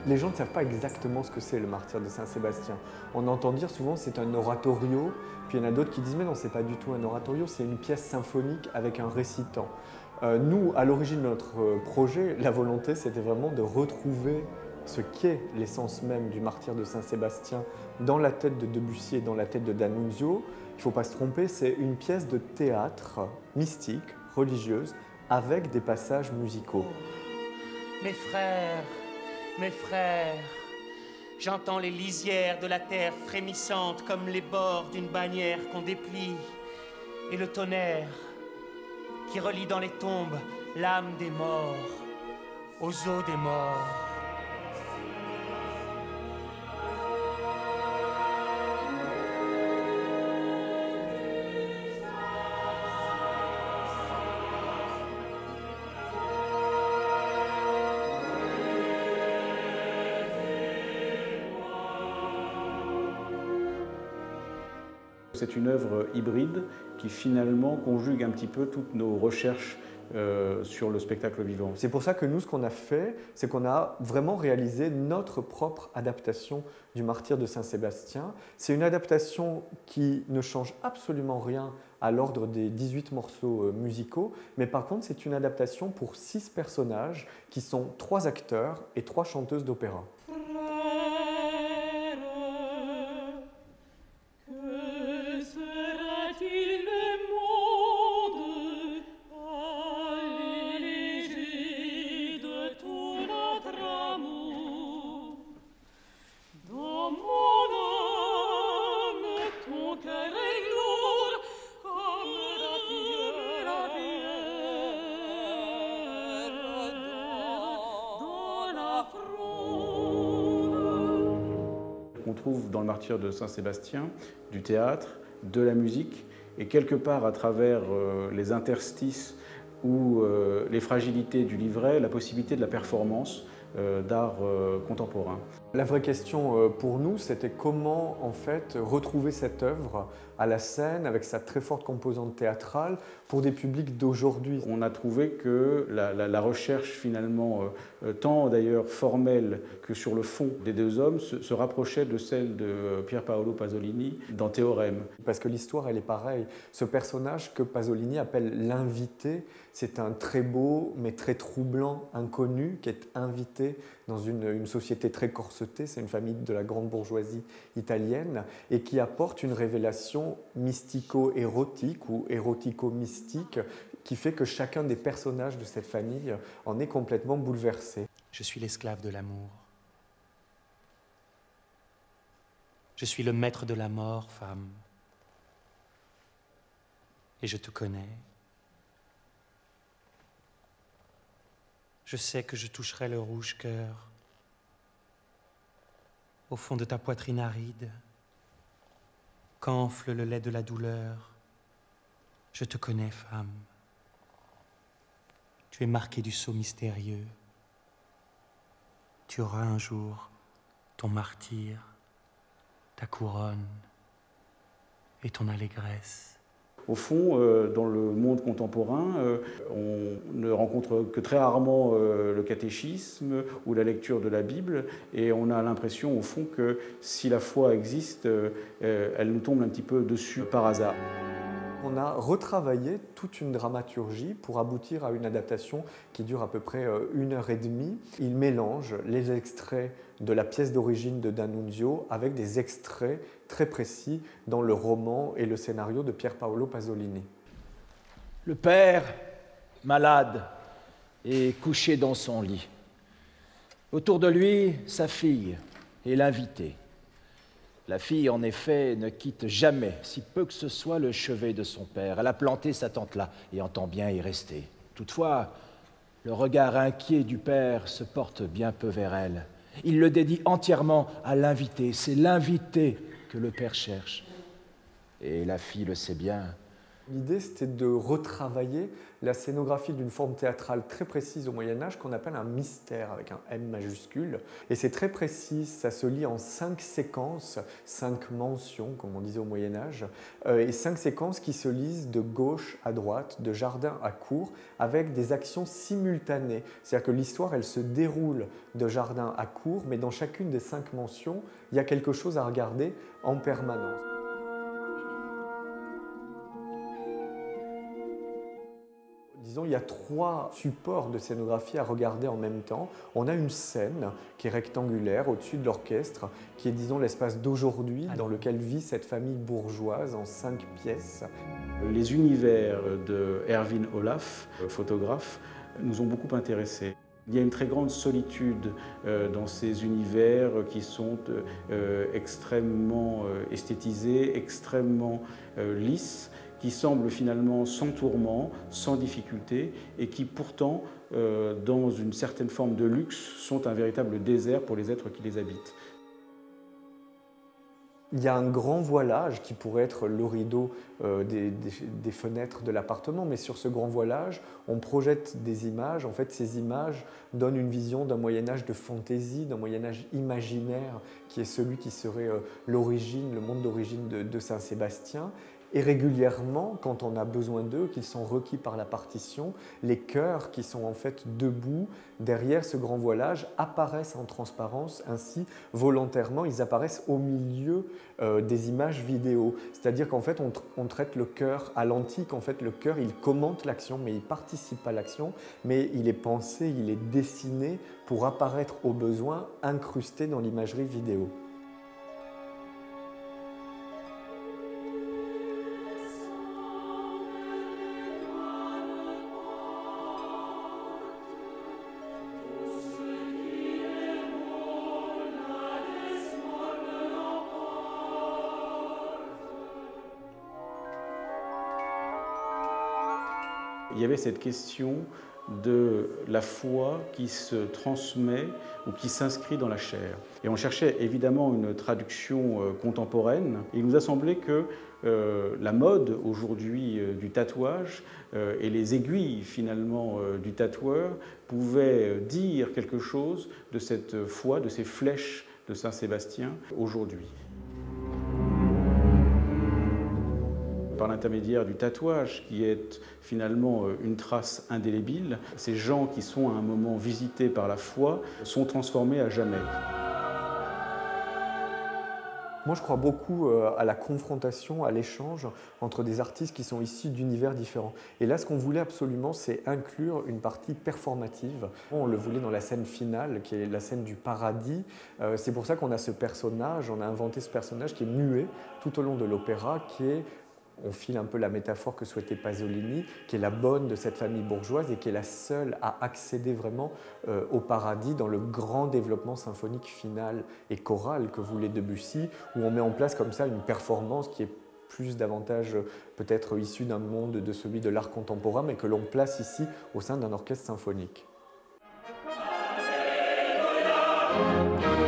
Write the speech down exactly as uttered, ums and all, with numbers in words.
Les gens ne savent pas exactement ce que c'est le martyre de Saint-Sébastien. On entend dire souvent c'est un oratorio, puis il y en a d'autres qui disent mais non, c'est pas du tout un oratorio, c'est une pièce symphonique avec un récitant. Euh, nous, à l'origine de notre projet, la volonté c'était vraiment de retrouver ce qu'est l'essence même du martyre de Saint-Sébastien dans la tête de Debussy et dans la tête de D'Annunzio. Il ne faut pas se tromper, c'est une pièce de théâtre mystique, religieuse, avec des passages musicaux. Mes frères, mes frères, j'entends les lisières de la terre frémissantes comme les bords d'une bannière qu'on déplie, et le tonnerre qui relie dans les tombes l'âme des morts aux os des morts. C'est une œuvre hybride qui finalement conjugue un petit peu toutes nos recherches euh, sur le spectacle vivant. C'est pour ça que nous, ce qu'on a fait, c'est qu'on a vraiment réalisé notre propre adaptation du martyre de Saint-Sébastien. C'est une adaptation qui ne change absolument rien à l'ordre des dix-huit morceaux musicaux, mais par contre, c'est une adaptation pour six personnages qui sont trois acteurs et trois chanteuses d'opéra. On trouve dans le martyre de Saint-Sébastien du théâtre, de la musique, et quelque part à travers euh, les interstices ou euh, les fragilités du livret, la possibilité de la performance euh, d'art euh, contemporain. La vraie question euh, pour nous, c'était comment en fait retrouver cette œuvre à la scène avec sa très forte composante théâtrale pour des publics d'aujourd'hui. On a trouvé que la, la, la recherche finalement, euh, tant d'ailleurs formelle que sur le fond des deux hommes, se, se rapprochait de celle de Pier Paolo Pasolini dans Théorème. Parce que l'histoire, elle est pareille. Ce personnage que Pasolini appelle l'invité, c'est un très beau mais très troublant inconnu qui est invité dans une, une société très corsetée, c'est une famille de la grande bourgeoisie italienne, et qui apporte une révélation mystico-érotique ou érotico-mystique qui fait que chacun des personnages de cette famille en est complètement bouleversé. Je suis l'esclave de l'amour. Je suis le maître de la mort, femme. Et je te connais. Je sais que je toucherai le rouge cœur au fond de ta poitrine aride, qu'enfle le lait de la douleur. Je te connais, femme. Tu es marquée du sceau mystérieux. Tu auras un jour ton martyre, ta couronne et ton allégresse. Au fond, euh, dans le monde contemporain, euh, on ne rencontre que très rarement euh, le catéchisme ou la lecture de la Bible, et on a l'impression, au fond, que si la foi existe, euh, elle nous tombe un petit peu dessus par hasard. On a retravaillé toute une dramaturgie pour aboutir à une adaptation qui dure à peu près une heure et demie. Il mélange les extraits de la pièce d'origine de D'Annunzio avec des extraits très précis dans le roman et le scénario de Pier Paolo Pasolini. Le père, malade, est couché dans son lit. Autour de lui, sa fille et l'invité. La fille, en effet, ne quitte jamais, si peu que ce soit, le chevet de son père. Elle a planté sa tente là et entend bien y rester. Toutefois, le regard inquiet du père se porte bien peu vers elle. Il le dédie entièrement à l'invité. C'est l'invité que le père cherche. Et la fille le sait bien. L'idée, c'était de retravailler la scénographie d'une forme théâtrale très précise au Moyen-Âge qu'on appelle un mystère avec un M majuscule. Et c'est très précis, ça se lit en cinq séquences, cinq mentions, comme on disait au Moyen-Âge, euh, et cinq séquences qui se lisent de gauche à droite, de jardin à cour, avec des actions simultanées. C'est-à-dire que l'histoire, elle se déroule de jardin à cour, mais dans chacune des cinq mentions, il y a quelque chose à regarder en permanence. Disons, il y a trois supports de scénographie à regarder en même temps. On a une scène qui est rectangulaire au-dessus de l'orchestre, qui est, disons, l'espace d'aujourd'hui dans lequel vit cette famille bourgeoise en cinq pièces. Les univers de Erwin Olaf, photographe, nous ont beaucoup intéressés. Il y a une très grande solitude euh, dans ces univers qui sont euh, extrêmement euh, esthétisés, extrêmement euh, lisses, qui semblent finalement sans tourment, sans difficulté, et qui pourtant, euh, dans une certaine forme de luxe, sont un véritable désert pour les êtres qui les habitent. Il y a un grand voilage qui pourrait être le rideau euh, des, des, des fenêtres de l'appartement, mais sur ce grand voilage, on projette des images. En fait, ces images donnent une vision d'un Moyen-Âge de fantaisie, d'un Moyen-Âge imaginaire, qui est celui qui serait euh, l'origine, le monde d'origine de, de Saint-Sébastien. Et régulièrement, quand on a besoin d'eux, qu'ils sont requis par la partition, les chœurs qui sont en fait debout derrière ce grand voilage apparaissent en transparence. Ainsi, volontairement, ils apparaissent au milieu euh, des images vidéo. C'est-à-dire qu'en fait, on, on traite le chœur à l'antique. En fait, le chœur, il commente l'action, mais il ne participe pas à l'action, mais il est pensé, il est dessiné pour apparaître au besoin, incrusté dans l'imagerie vidéo. Il y avait cette question de la foi qui se transmet ou qui s'inscrit dans la chair. Et on cherchait évidemment une traduction euh, contemporaine. Et il nous a semblé que euh, la mode aujourd'hui euh, du tatouage euh, et les aiguilles finalement euh, du tatoueur pouvaient dire quelque chose de cette foi, de ces flèches de Saint-Sébastien aujourd'hui. Par l'intermédiaire du tatouage, qui est finalement une trace indélébile, ces gens qui sont à un moment visités par la foi sont transformés à jamais. Moi, je crois beaucoup à la confrontation, à l'échange entre des artistes qui sont issus d'univers différents. Et là, ce qu'on voulait absolument, c'est inclure une partie performative. On le voulait dans la scène finale, qui est la scène du paradis. C'est pour ça qu'on a ce personnage, on a inventé ce personnage qui est muet tout au long de l'opéra, qui est... On file un peu la métaphore que souhaitait Pasolini, qui est la bonne de cette famille bourgeoise et qui est la seule à accéder vraiment euh, au paradis dans le grand développement symphonique final et choral que voulait Debussy, où on met en place comme ça une performance qui est plus davantage peut-être issue d'un monde de celui de l'art contemporain, mais que l'on place ici au sein d'un orchestre symphonique. Alléluia.